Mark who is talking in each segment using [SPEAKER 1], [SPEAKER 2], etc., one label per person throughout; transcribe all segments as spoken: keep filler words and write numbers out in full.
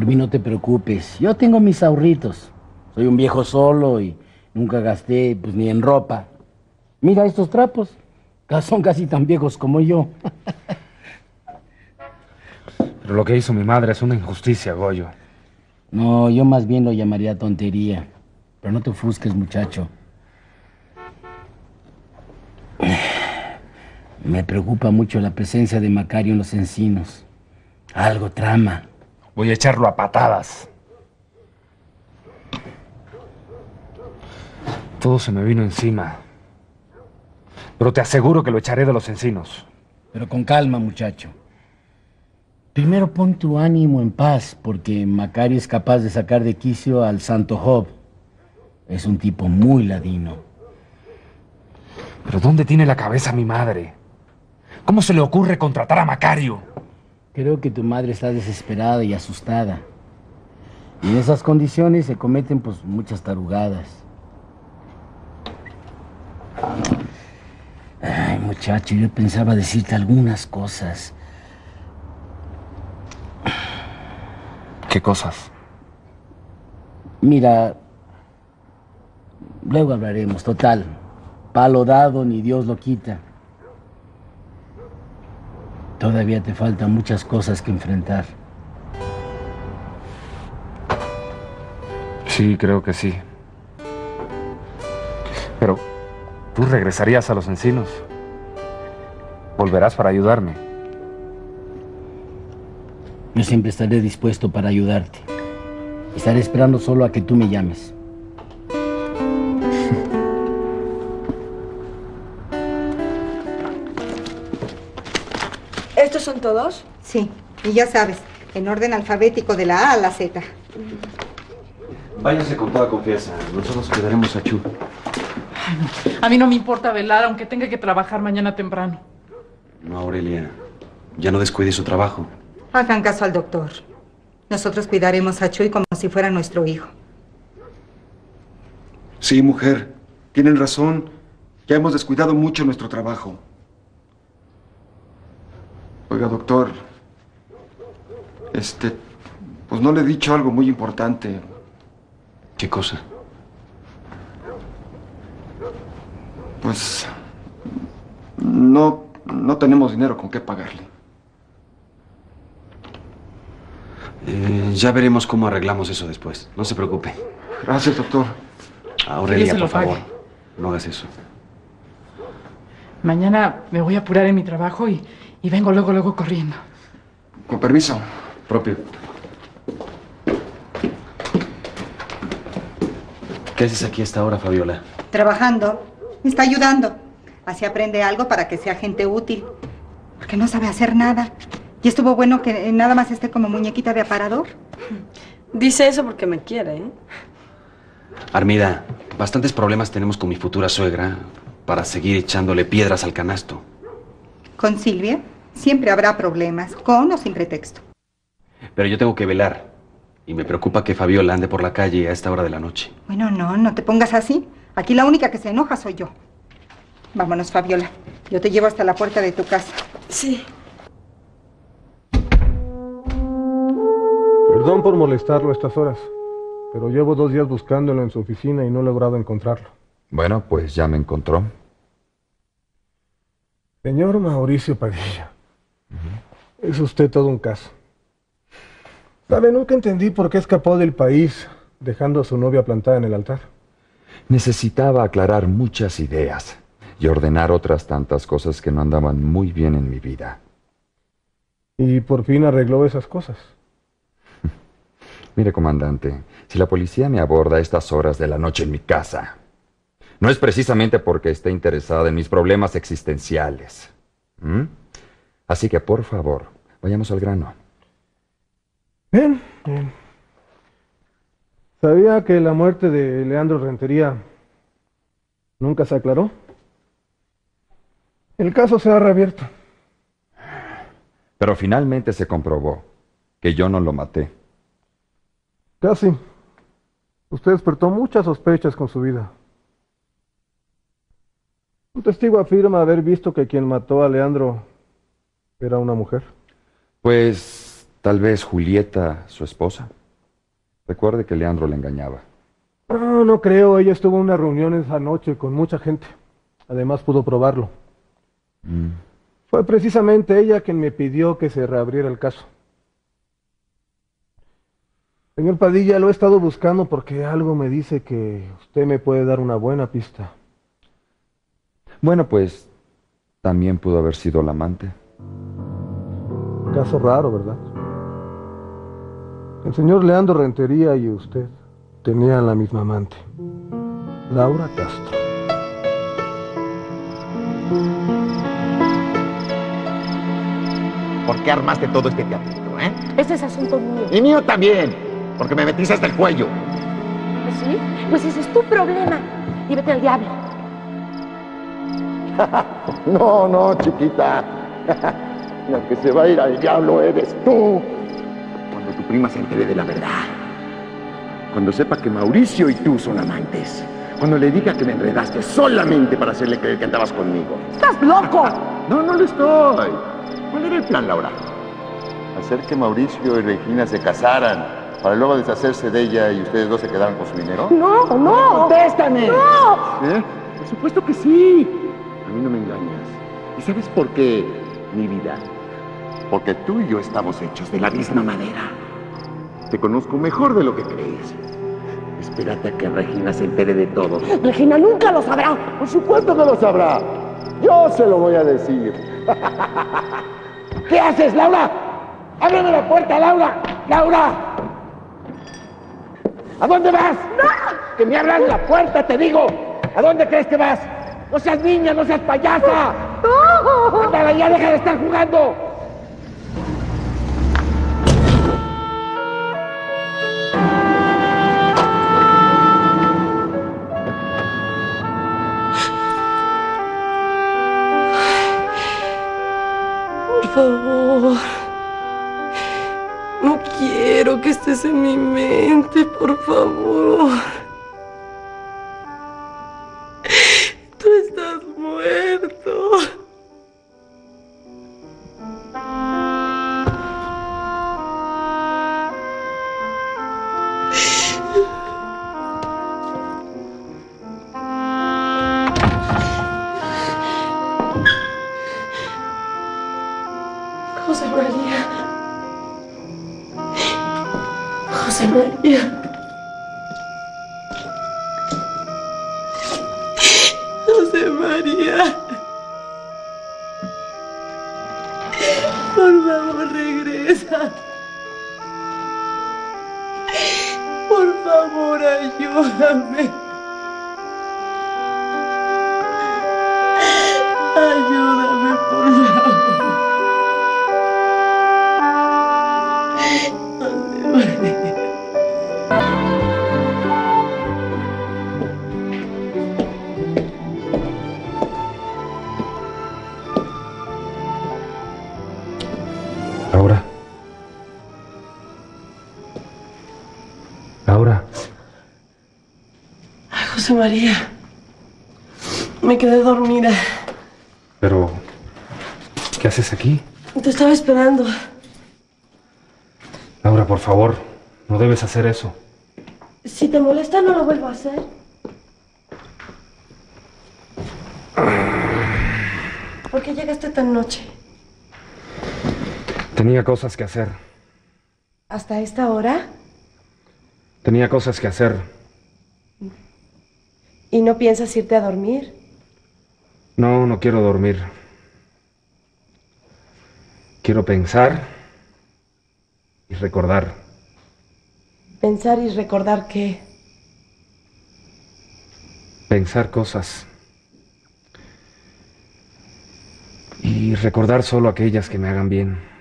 [SPEAKER 1] por mí no te preocupes. Yo tengo mis ahorritos. Soy un viejo solo y nunca gasté pues ni en ropa. Mira estos trapos. Son casi tan viejos como yo.
[SPEAKER 2] Pero lo que hizo mi madre es una injusticia, Goyo.
[SPEAKER 1] No, yo más bien lo llamaría tontería. Pero no te ofusques, muchacho. Me preocupa mucho la presencia de Macario en los encinos. Algo trama.
[SPEAKER 2] Voy a echarlo a patadas. Todo se me vino encima. Pero te aseguro que lo echaré de los encinos.
[SPEAKER 1] Pero con calma, muchacho. Primero pon tu ánimo en paz, porque Macario es capaz de sacar de quicio al santo Job. Es un tipo muy ladino.
[SPEAKER 2] ¿Pero dónde tiene la cabeza mi madre? ¿Cómo se le ocurre contratar a Macario?
[SPEAKER 1] Creo que tu madre está desesperada y asustada. Y en esas condiciones se cometen pues muchas tarugadas. Ay, muchacho, yo pensaba decirte algunas cosas.
[SPEAKER 2] ¿Qué cosas?
[SPEAKER 1] Mira, luego hablaremos, total. Palo dado ni Dios lo quita. Todavía te faltan muchas cosas que enfrentar.
[SPEAKER 2] Sí, creo que sí. Pero, ¿tú regresarías a los encinos? ¿Volverás para ayudarme?
[SPEAKER 1] Yo siempre estaré dispuesto para ayudarte. Estaré esperando solo a que tú me llames.
[SPEAKER 3] ¿Estos son todos?
[SPEAKER 4] Sí, y ya sabes, en orden alfabético de la A a la Z.
[SPEAKER 5] Váyase con toda confianza. Nosotros cuidaremos a Chu.
[SPEAKER 6] Ay, no. A mí no me importa velar, aunque tenga que trabajar mañana temprano.
[SPEAKER 5] No, Aurelia. Ya no descuide su trabajo.
[SPEAKER 4] Hagan caso al doctor. Nosotros cuidaremos a Chuy como si fuera nuestro hijo.
[SPEAKER 7] Sí, mujer. Tienen razón. Ya hemos descuidado mucho nuestro trabajo. Oiga, doctor. Este... Pues no le he dicho algo muy importante.
[SPEAKER 5] ¿Qué cosa?
[SPEAKER 7] Pues... No... No tenemos dinero con qué pagarle.
[SPEAKER 5] Eh, ya veremos cómo arreglamos eso después. No se preocupe.
[SPEAKER 7] Gracias, doctor.
[SPEAKER 5] Aurelia,
[SPEAKER 6] se lo
[SPEAKER 5] por favor,
[SPEAKER 6] pague.
[SPEAKER 5] no hagas eso.
[SPEAKER 6] Mañana me voy a apurar en mi trabajo y, y vengo luego, luego corriendo.
[SPEAKER 7] Con permiso.
[SPEAKER 5] Propio. ¿Qué haces aquí a esta hora, Fabiola?
[SPEAKER 4] Trabajando. Me está ayudando. Así aprende algo para que sea gente útil. Porque no sabe hacer nada. Y estuvo bueno que nada más esté como muñequita de aparador.
[SPEAKER 3] Dice eso porque me quiere, ¿eh?
[SPEAKER 5] Armida, bastantes problemas tenemos con mi futura suegra para seguir echándole piedras al canasto.
[SPEAKER 4] Con Silvia siempre habrá problemas, con o sin pretexto.
[SPEAKER 5] Pero yo tengo que velar. Y me preocupa que Fabiola ande por la calle a esta hora de la noche.
[SPEAKER 4] Bueno, no, no te pongas así. Aquí la única que se enoja soy yo. Vámonos, Fabiola. Yo te llevo hasta la puerta de tu casa.
[SPEAKER 3] Sí.
[SPEAKER 8] Perdón por molestarlo a estas horas, pero llevo dos días buscándolo en su oficina y no he logrado encontrarlo.
[SPEAKER 9] Bueno, pues ya me encontró.
[SPEAKER 8] Señor Mauricio Padilla, uh-huh. Es usted todo un caso. ¿Sabe? Nunca entendí por qué escapó del país dejando a su novia plantada en el altar.
[SPEAKER 9] Necesitaba aclarar muchas ideas y ordenar otras tantas cosas que no andaban muy bien en mi vida.
[SPEAKER 8] Y por fin arregló esas cosas.
[SPEAKER 9] Mire, comandante, si la policía me aborda a estas horas de la noche en mi casa, no es precisamente porque esté interesada en mis problemas existenciales. ¿Mm? Así que, por favor, vayamos al grano.
[SPEAKER 8] Bien, bien. ¿Sabía que la muerte de Leandro Rentería nunca se aclaró? El caso se ha reabierto.
[SPEAKER 9] Pero finalmente se comprobó que yo no lo maté.
[SPEAKER 8] Casi. Usted despertó muchas sospechas con su vida. Un testigo afirma haber visto que quien mató a Leandro era una mujer.
[SPEAKER 9] Pues Tal vez Julieta, su esposa. Recuerde que Leandro le engañaba.
[SPEAKER 8] No, no creo. Ella estuvo en una reunión esa noche con mucha gente. Además pudo probarlo.
[SPEAKER 9] Mm.
[SPEAKER 8] Fue precisamente ella quien me pidió que se reabriera el caso. Señor Padilla, lo he estado buscando porque algo me dice que usted me puede dar una buena pista.
[SPEAKER 9] Bueno, pues también pudo haber sido la amante.
[SPEAKER 8] Caso raro, ¿verdad? El señor Leandro Rentería y usted tenían la misma amante, Laura Castro.
[SPEAKER 10] ¿Por qué armaste todo este teatrito, eh?
[SPEAKER 11] Ese es asunto mío.
[SPEAKER 10] Y mío también, porque me metiste hasta el cuello.
[SPEAKER 11] ¿Sí? Pues ese es tu problema. Y vete al diablo.
[SPEAKER 10] No, no, chiquita. La que se va a ir al diablo eres tú. Cuando tu prima se entere de la verdad. Cuando sepa que Mauricio y tú son amantes. Cuando le diga que me enredaste solamente para hacerle creer que andabas conmigo.
[SPEAKER 11] ¡Estás loco!
[SPEAKER 10] No, no lo estoy. ¿Cuál era el plan, Laura? Hacer que Mauricio y Regina se casaran para luego deshacerse de ella y ustedes dos se quedaran con su dinero.
[SPEAKER 11] No, no.
[SPEAKER 10] ¡Contéstame!
[SPEAKER 11] No.
[SPEAKER 10] ¿Eh? Por supuesto que sí. A mí no me engañas. ¿Y sabes por qué, mi vida? Porque tú y yo estamos hechos de la misma madera. Te conozco mejor de lo que crees. Espérate a que Regina se entere de todo.
[SPEAKER 11] Regina nunca lo sabrá.
[SPEAKER 10] Por supuesto que lo sabrá. Yo se lo voy a decir. ¿Qué haces, Laura? ¡Ábreme la puerta, Laura! ¡Laura! ¿A dónde vas? ¡No! ¡Que me abras la puerta, te digo! ¿A dónde crees que vas? ¡No seas niña, no seas payasa! ¡No! ¡Ándale, ya deja de estar jugando!
[SPEAKER 3] Por favor. No quiero que estés en mi mente, por favor. Tú estás muerto. José María. José María. José María. Por favor, regresa. Por favor, ayúdame. Ayúdame, por favor.
[SPEAKER 2] Laura. Laura.
[SPEAKER 3] Ay, José María. Me quedé dormida.
[SPEAKER 2] Pero, ¿qué haces aquí?
[SPEAKER 3] Te estaba esperando.
[SPEAKER 2] Laura, por favor, no debes hacer eso.
[SPEAKER 3] Si te molesta, no lo vuelvo a hacer. ¿Por qué llegaste tan noche?
[SPEAKER 2] Tenía cosas que hacer.
[SPEAKER 3] ¿Hasta esta hora?
[SPEAKER 2] Tenía cosas que hacer.
[SPEAKER 3] ¿Y no piensas irte a dormir?
[SPEAKER 2] No, no quiero dormir. Quiero pensar y recordar.
[SPEAKER 3] ¿Pensar y recordar qué?
[SPEAKER 2] Pensar cosas. Y recordar solo aquellas que me hagan bien.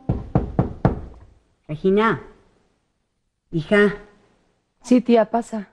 [SPEAKER 12] Regina, hija.
[SPEAKER 11] Sí, tía, pasa.